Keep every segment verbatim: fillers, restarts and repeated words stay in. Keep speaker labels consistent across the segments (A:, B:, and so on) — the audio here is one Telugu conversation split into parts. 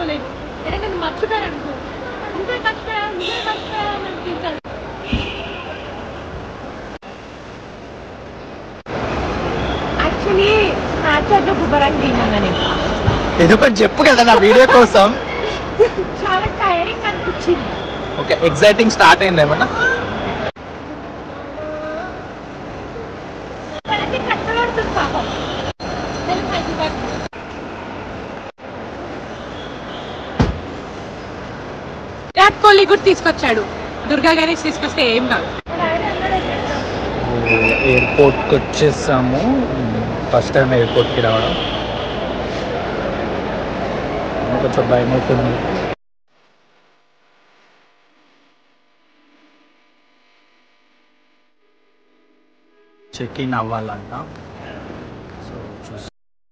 A: తట్టుకోలేదు. నేను మర్చిపోయారనుకో ఇంకా కష్టపడా ఇంకా కష్టపడా అనిపించాలి. యాక్చువల్లీ స్నాప్చాట్లో గుబ్బరాకి దిగాను.
B: ఎందుకు చెప్పు కదా నా వీడియో కోసం.
A: చాలా టైరింగ్ అనిపించింది.
B: ఓకే, ఎగ్జైటింగ్ స్టార్ట్ అయింది ఏమన్నా?
A: కష్టపడుతుంది పాపం. విరాట్ కోహ్లీ కూడా తీసుకొచ్చాడు. దుర్గా గణేష్ తీసుకొస్తే ఏం కాదు.
B: ఎయిర్పోర్ట్కి వచ్చేసాము. ఫస్ట్ టైం ఎయిర్పోర్ట్కి రావడం కొంచెం భయం అవుతుంది. Check in అవ్వాలంట. సో చూసి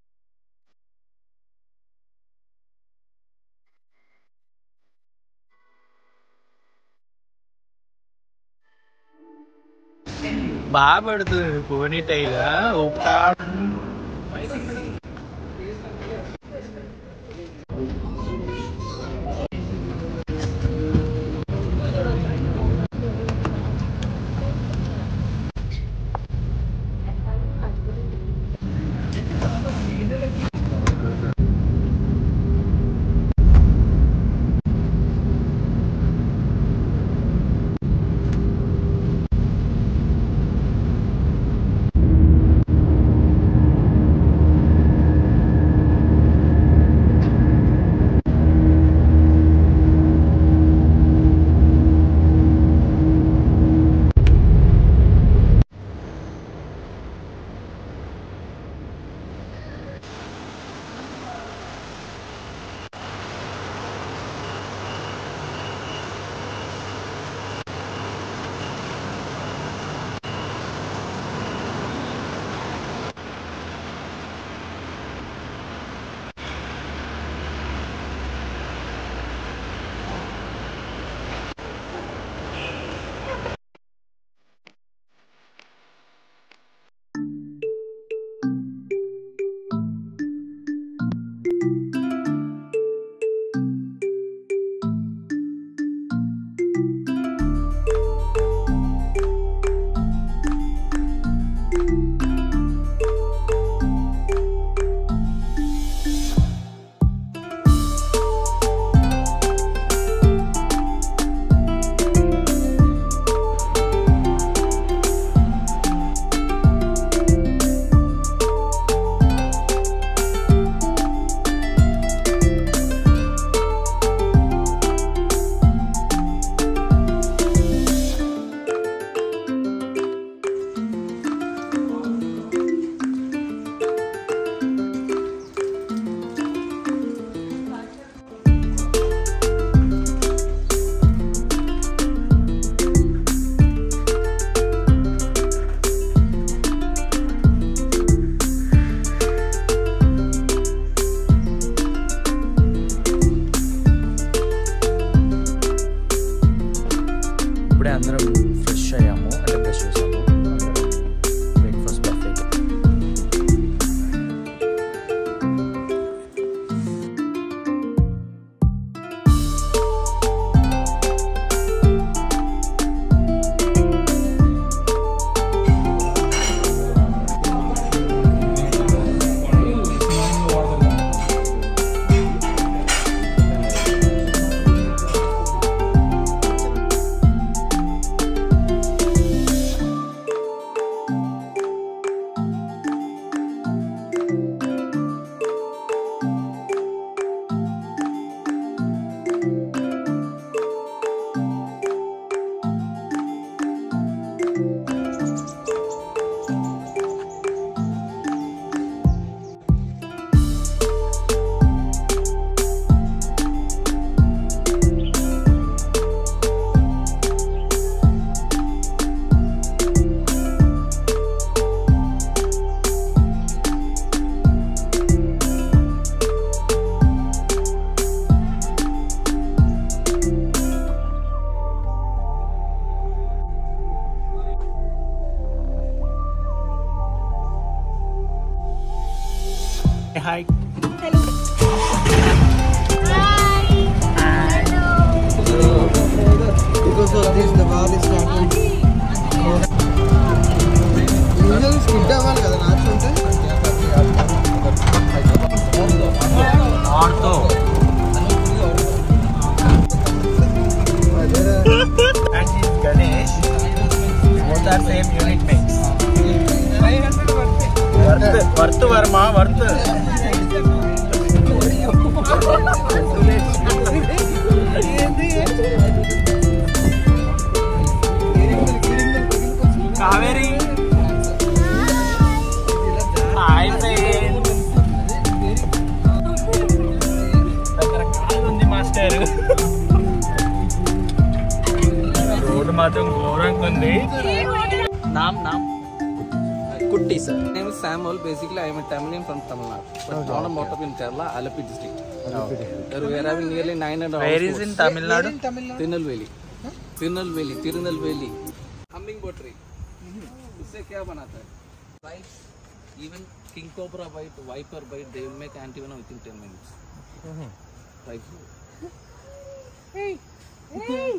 B: బాగా పడుతుంది పోనీ టైగా ఊపుతా. అందరం ఫ్రెష్ అయ్యాము, అంటే బ్రష్ చేసాము. Breakfast buffet.
A: Hi. Hello. Hi.
C: also this the war is starting. Usually skid అవ్వాలి కదా నాచు ఉంటే.
B: ఆర్తో and this Ganesh both are same unit mates. Worth worth Verma worth. Kaveri. Hi friend. రకరకాలు ఉంది మాస్టర్. రోడ్డు మాత్రం ఘోరంగా ఉంది. నామ్ నామ్ Kutti sir.
D: My name is Samuel. Basically, I am a Tamilian from Tamil Nadu. But okay, born and brought up in Kerala, Alapi district. Okay. There we are having nearly nine and a half.
B: Where is in Tamil Nadu?
D: Tirunelveli. Tirunelveli. Tirunelveli. Hummingbird tree. उससे क्या बनाता है? Bites. Even king cobra bite, viper bite, they will make antivenom within ten minutes. Right. Hey. Hey.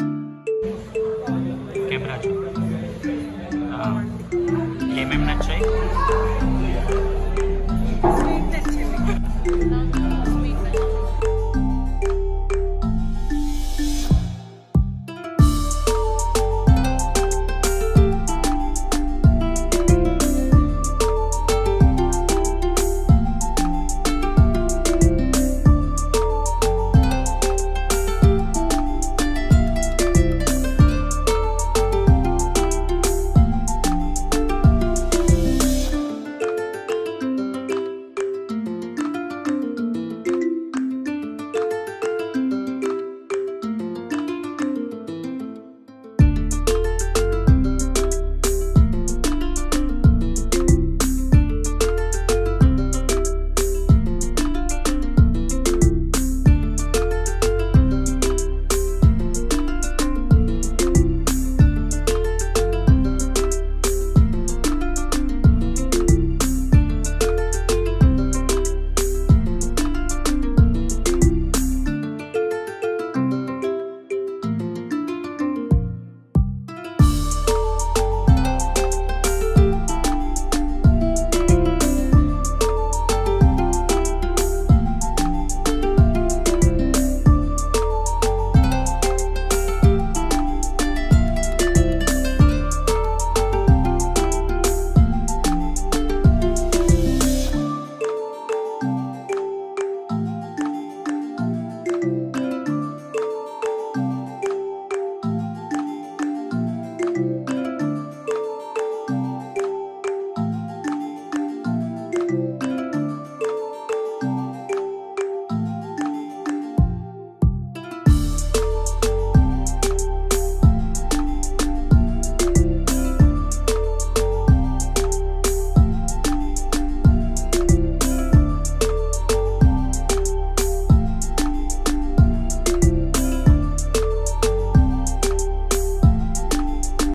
B: Camera ఏమేమి నచ్చాయి?